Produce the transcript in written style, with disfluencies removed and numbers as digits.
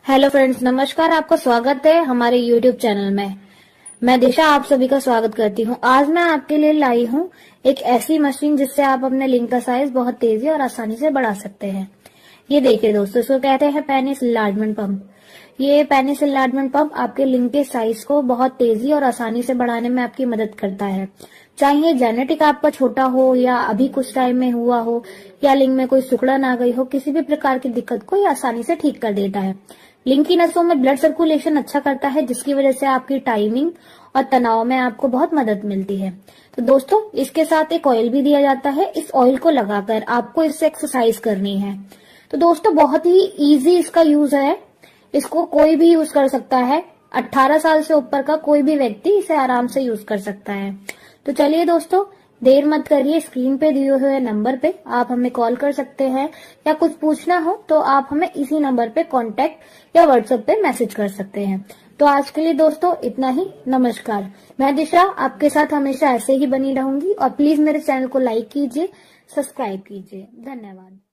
Hello friends, नमस्कार। आपका स्वागत है हमारे यूट्यूब चैनल में। मैं दिशा आप सभी का स्वागत करती हूं। आज मैं आपके लिए लाई हूं एक ऐसी मशीन जिससे आप अपने लिंक का साइज बहुत तेजी और आसानी से बढ़ा सकते हैं। ये देखिए दोस्तों, इसको कहते हैं पेनिस इनलार्जमेंट पंप। ये पेनिस इनलार्जमेंट पंप आपके लिंक के साइज को बहुत तेजी और आसानी से बढ़ाने में आपकी मदद करता है। चाहे जेनेटिक आपका छोटा हो या अभी कुछ टाइम में हुआ हो या लिंक में कोई सिकुड़न आ गई हो, किसी भी प्रकार की दिक्कत को ये आसानी से ठीक कर देता है। लिंक की नसों में ब्लड सर्कुलेशन अच्छा करता है, जिसकी वजह से आपकी टाइमिंग और तनाव में आपको बहुत मदद मिलती है। तो दोस्तों, इसके साथ एक ऑयल भी दिया जाता है। इस ऑयल को लगाकर आपको इससे एक्सरसाइज करनी है। तो दोस्तों, बहुत ही इजी इसका यूज है। इसको कोई भी यूज कर सकता है। 18 साल से ऊपर का कोई भी व्यक्ति इसे आराम से यूज कर सकता है। तो चलिए दोस्तों, देर मत करिए। स्क्रीन पे दिए हुए नंबर पे आप हमें कॉल कर सकते हैं, या कुछ पूछना हो तो आप हमें इसी नंबर पे कांटेक्ट या व्हाट्सएप पे मैसेज कर सकते हैं। तो आज के लिए दोस्तों इतना ही। नमस्कार। मैं दिशा आपके साथ हमेशा ऐसे ही बनी रहूंगी, और प्लीज मेरे चैनल को लाइक कीजिए, सब्सक्राइब कीजिए। धन्यवाद।